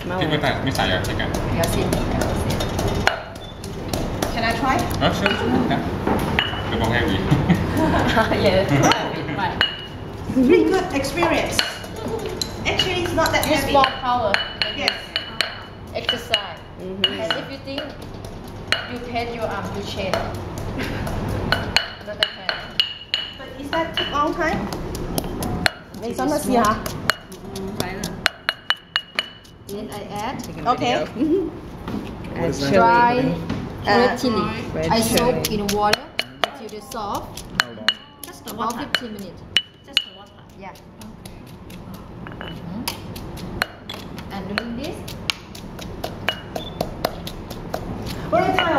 Thích với tay, miếng xài à, chicken. Can I try? Sure. Yeah. The more heavy. Yes. Pretty good experience. Actually, it's not that Use heavy. more power. Yes. Exercise. And if you think you pain your arm, you change. Another hand. But is that take long time? 你想唔試下？ Then I add Okay. dry red chili. I soak in water until they soft. Just the About water. 15 minutes. Just the water. Yeah. And doing this. What is that?